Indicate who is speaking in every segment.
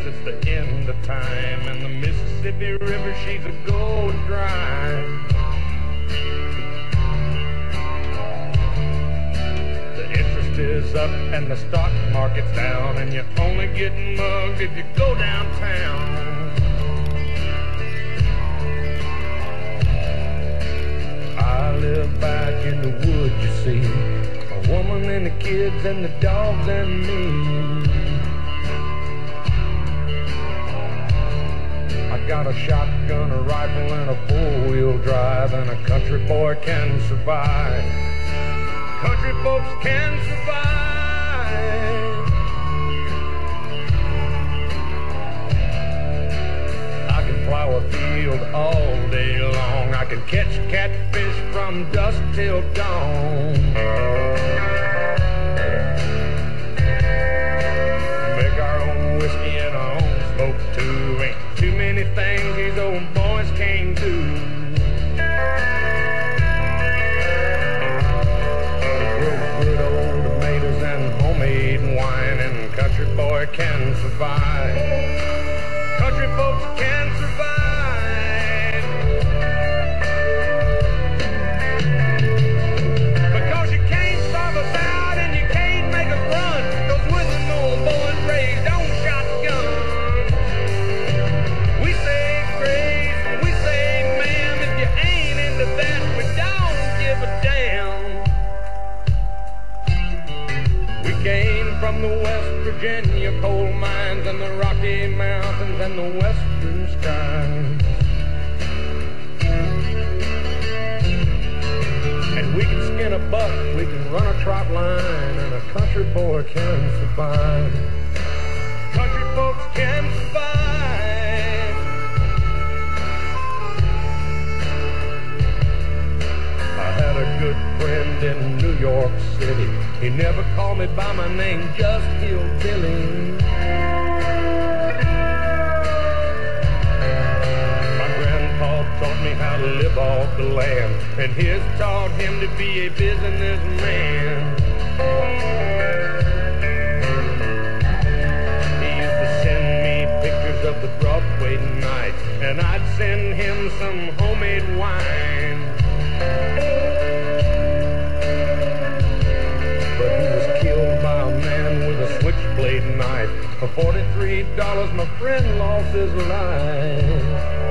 Speaker 1: it's the end of time, and the Mississippi River, she's a going dry. The interest is up and the stock market's down, and you're only getting mugged if you go downtown. I live back in the woods, you see, a woman and the kids and the dogs and me. I got a shotgun, a rifle, and a four-wheel drive, and a country boy can survive. Country folks can survive. I can plow a field all day long. I can catch catfish from dusk till dawn. Make our own whiskey and our own smoke too. Ain't too many things these old boys can't do. Grow good old tomatoes and homemade wine, and country boy can survive. Country folks can survive. Because you can't starve us out and you can't make us run. Those whistling old boys raised on shotgun. We say grace, we say ma'am. If you ain't into that, we don't give a damn. We came from the West Virginia coal mines and the Rocky Mountains and the western skies. And we can skin a buck, we can run a trot line, and a country boy can survive. Country folks can survive. I had a good friend in New York City. He never called me by my name, just Hillbilly. My grandpa taught me how to live off the land, and his taught him to be a businessman. He used to send me pictures of the Broadway nights, and I'd send him some homemade wine. Switchblade knife. For $43, my friend lost his life.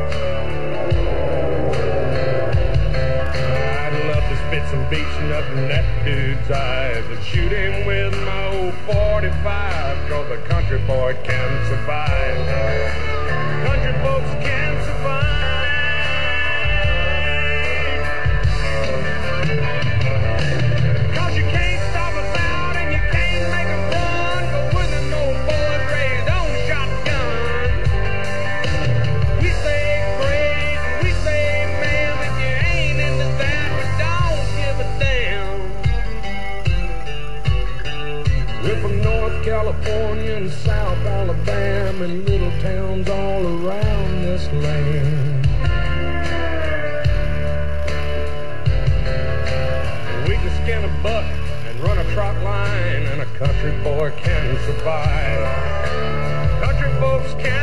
Speaker 1: I'd love to spit some beach nut in that dude's eyes and shoot him with my old 45, 'cause a country boy can survive. Country folks can survive. California and South Alabama and little towns all around this land. We can skin a buck and run a trot line, and a country boy can survive. Country folks can